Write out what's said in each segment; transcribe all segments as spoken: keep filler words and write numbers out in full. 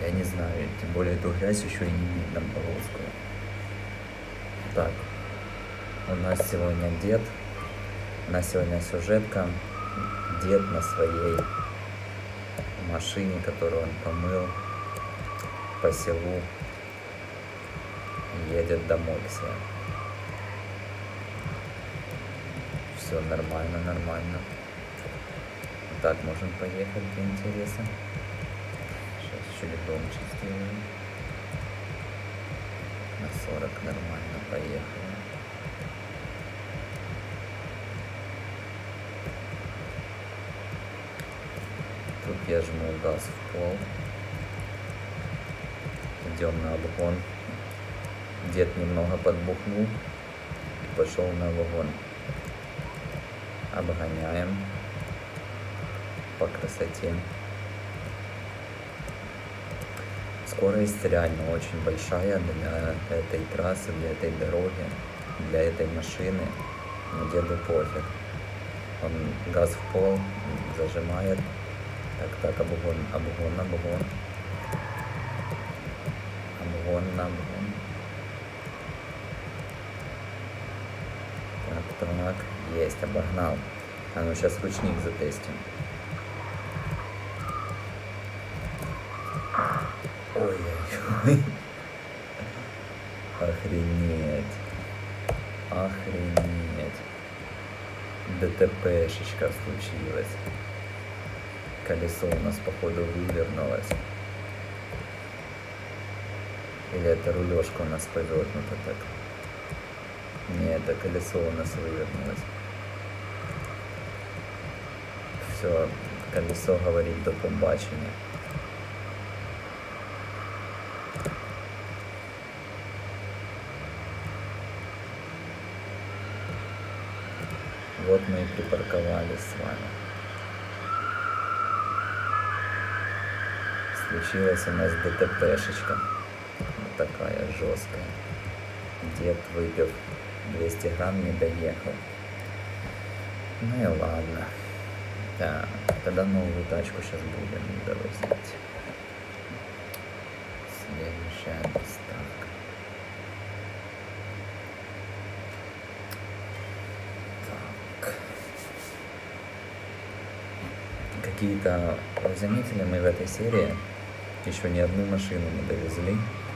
Я не знаю, тем более эту грязь еще и не видно полоскую. Так, у нас сегодня дед, у нас сегодня сюжетка. Дед на своей машине, которую он помыл, по селу едет домой к себе. Все нормально, нормально. Так, можем поехать, где интересно. Сейчас чуть громче сделаем. На сорок нормально, поехали. Тут я жму газ в пол. Идем на обгон. Дед немного подбухнул и пошел на обгон. Обгоняем по красоте. Скорость реально очень большая для этой трассы, для этой дороги, для этой машины. Но деду пофиг. Он газ в пол зажимает. Так, так, обгон, обгон, обгон. Обгон, обгон. Так, так, есть, обогнал. А ну сейчас ручник затестим. Ой-ой-ой. Охренеть. Охренеть. ДТПшечка случилась. Колесо у нас, походу, вывернулось. Или это рулежка у нас повернута так? Не, это колесо у нас вывернулось. Все, колесо говорит до побачення. Вот мы и припарковались с вами. Случилась у нас ДТПшечка. Вот такая жесткая. Дед, выпив двести грамм, не доехал. Ну и ладно. Так, тогда новую тачку сейчас будем довозить. Следующая доставка. Так. Какие-то, вы заметили, мы в этой серии еще ни одну машину не довезли.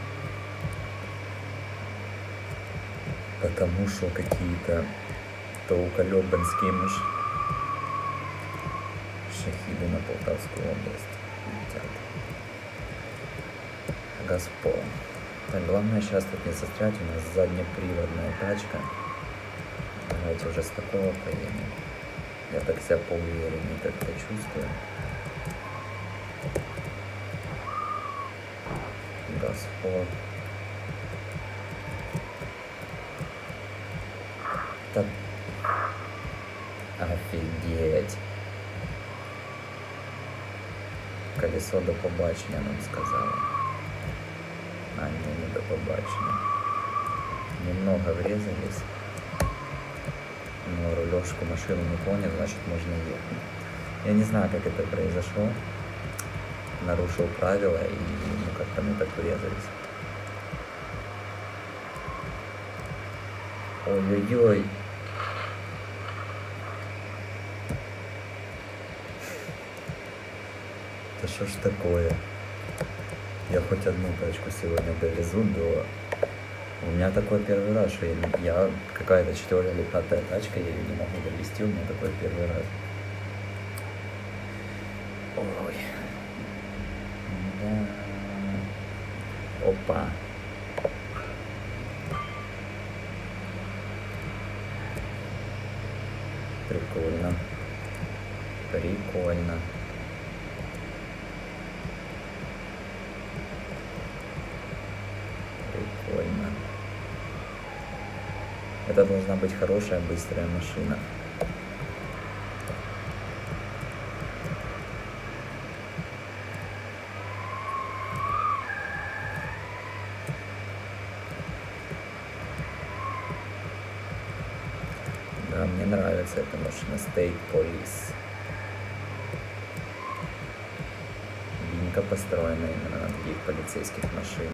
Потому что какие-то толколебанские машины. Шахиды на Полтавскую область летят. Газпол. Так, главное сейчас тут не застрять, у нас заднеприводная тачка. Давайте уже с такого поедем. Я так себя поувереннее как-то чувствую. Газпол. Так. Офигеть. Колесо до побачення нам сказала. А, не, не до побачення. Немного врезались. Но рулежку машину не понял, значит можно ехать. Я не знаю, как это произошло. Нарушил правила и ну, как-то мы так врезались. Ой-ой-ой. Да что ж такое? Я хоть одну тачку сегодня довезу до... У меня такой первый раз, что я, я какая-то четвертая или пятая тачка, я ее не могу довести, у меня такой первый раз. Ой. Да. Опа. Прикольно. Прикольно. Прикольно. Это должна быть хорошая, быстрая машина. Да, мне нравится эта машина. State Police. Бинка построена именно на таких полицейских машин.